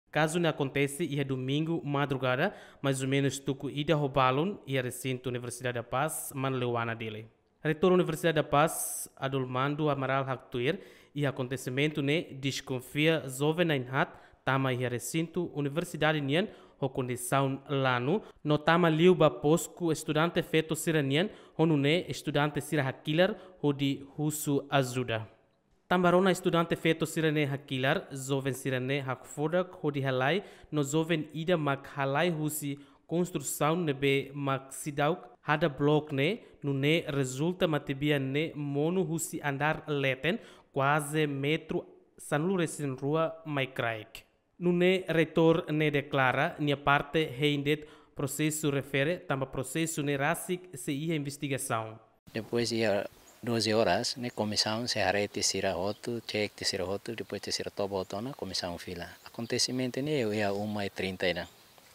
Caso não acontece, é domingo, madrugada, mais ou menos tuco ida Robalon e a recinto Universidade da Paz, manleuana dele. Reitor Universidade da Paz, Adolmando Amaral Haktuir, e acontecimento ne desconfia jovem Ainhat, tama e recinto Universidade Nian, a condição lano, no tama liuba posco estudante feto siranian, honune estudante sira hakilar, o de husu ajuda. Tambarona estudante feto sirane hakilar, jovem sirane hakfodak, hodi halai, no jovem ida mak halai husi construção nebe mak sidauk, hada blok ne, no ne resulta matibia ne mono husi andar leten, quase metro sanlu resin rua mai kraik. No ne reitor ne declara, nia parte reindet processo refere, tamba processo ne rasik se ia investigação. Depois ia 12 horas, né, comissão se arrete sira outro, check te sira outro, depois te sira toba outona, comissão fila. Acontecimento né, eu ia 1h30 né.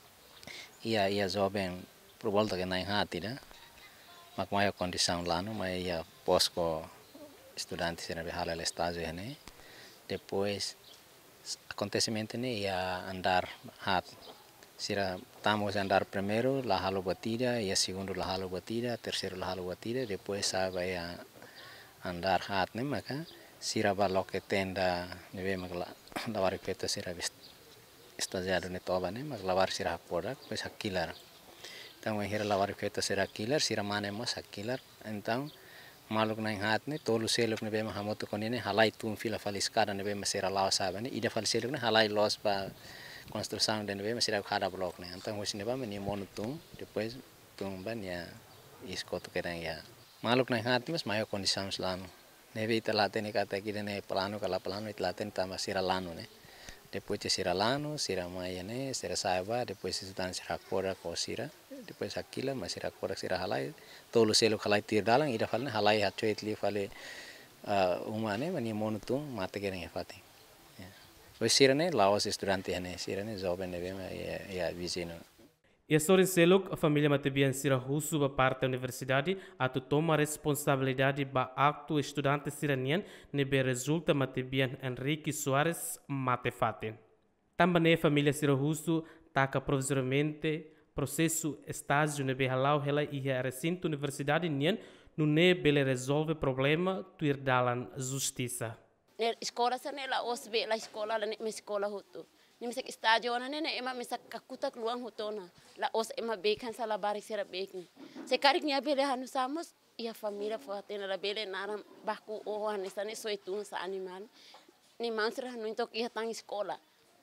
Ia jovem por volta que nem hati né. Mas maior condição lá no, mas ia posco estudante sira behala estágio né. Depois acontecimento né, ia andar hat. Sira estamos a andar primeiro, la halo batida, e a segundo la halo batida, terceiro la halo batida, depois sabe a andar hat né, maka sira balok tenda, neve mak lavar feito sira estagiário ne toba né, mak lavar sira podak, depois hakilar. Então hira lavar feito sira hakilar, sira mane mas hakilar. Então maluk nang hat ne, tolu seluk neve mak hamoto konine halai tum fila faliskada neve mak sira lawa sabe ne, ida fal seluk ne halai los pa construção de neve masih ada blok né, então hoje neva meni monotum, depois tumban ya iskoto kerang ya. Maluk naik hati mas maior condição lano, neve italaten kata kita ne plano kala plano italaten tambah sira lano né, depois te sira lano, sira maya né, sira saiba, depois sesuatu sira kora ko sira, depois akila mas sira kora sira halai, tolu selo halai tir dalang ida falne halai hacho itli fale umane meni monotum mate kerang ya fati. Pois sirane laos estudante né, sirane jovem neve ya vizinho. E a Sorin Seluk, a família Matebian Sira Russo, ba parte da universidade, a tu toma responsabilidade ba acto estudante siranian, nebe resulta Matebian Henrique Soares Matefate. Também a família Sira Russo, taca provisoriamente processo estágio nebe halau hela e a recinto universidade nian, no ne bele resolve problema, tuir dalan justiça. Escola sana la osbe la escola la me escola hutu ni misak estádio na ne ema misak kakuta kluang hutona la os ema bekan sala barik sera bekin se karik nya bele hanu samos ia família foatena la bele naram baku o hanesane soitun sa animal ni mansra hanu intok ia tang escola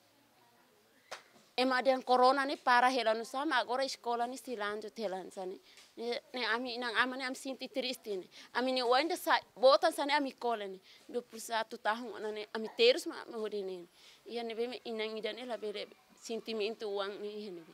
ema dan corona ni para helanu sama agora escola ni silanjo telan sane ne ami nang amane am sinti triste ne ami ni wanda sa botan sane ami kolene 21 tahun ne ami terus ma hodine ia ne be inang idane la bere sentimento uang ne ne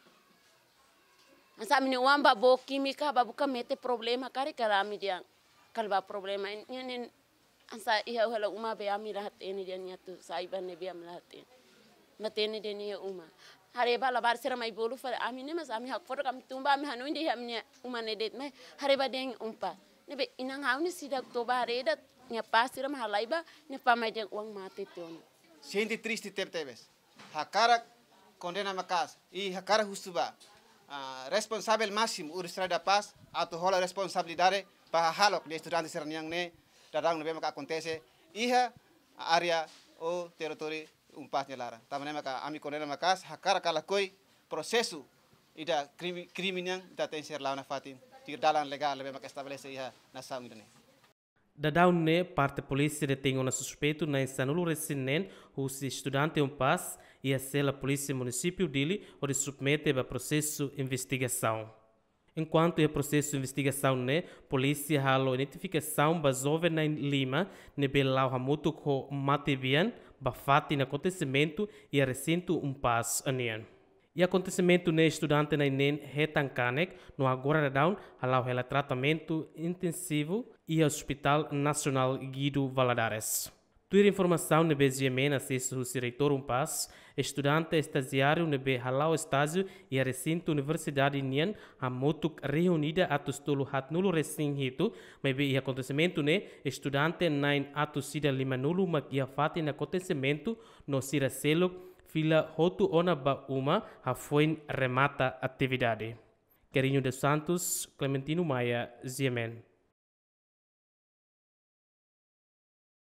asa ami ni wamba bo química babuka mete problema kare kala ami dia kalba problema ne asa ia hala uma be ami rahat ene dia nyatu saiban ne be am rahat matene de ne uma hareba lavar sera mai bolu fa amine mas ami hak foto kam tumba ami hanu inde amne umane det me hareba deng umpa nebe inang hauni sidak to bareda nya pasira ma halaiba ne pamai deng uang mate ton sente triste tebes hakara condena makas e hakara husuba responsável máximo Universidade da Paz atu hola responsabilidade para halok de estudantes seraniang ne dadang nebe maka acontece iha área o território pasnya lara. Tamane maka ami condena makas hakara kala koi processo ida crime yang da tem ser launa fatin tir dalan legal lebe maka estabelece iha na saúde ne. Da daune parte polícia detém um suspeito na insanulu recinen os estudante paz e a sela polícia município dele onde submete a processo investigação. Enquanto o processo de investigação né, polícia halo identificação ba jovem na Lima ne belau hamuto ko Matebian bafati no acontecimento e a recinto paz anian. E acontecimento ne estudante na inen retancanek no agora down halau ela tratamento intensivo e Hospital Nacional Guido Valadares. Tuir informação ne beziamen acesso o reitor paz, estudante estagiário ne be halau estágio e a recinto Universidade Nian a motuk reunida atus tolu hat nulo recém hito, mas be acontecimento ne estudante nain atus sida lima nulo mak ia fati na acontecimento no sira seluk fila hotu ona ba uma hafoin remata atividade. Querinho de Santos, Clementino Maia, Ziemen.